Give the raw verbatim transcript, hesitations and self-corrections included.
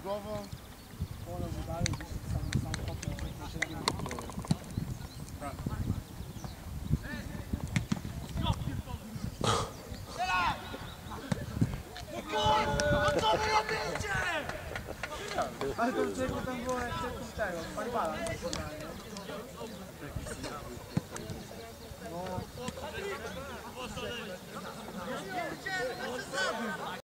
głową, położył dalej, gdzieś sam, sam potem, że się nie wygląda. Tak. No co wy robicie? Ale to czego tam było jak tego, Faribala.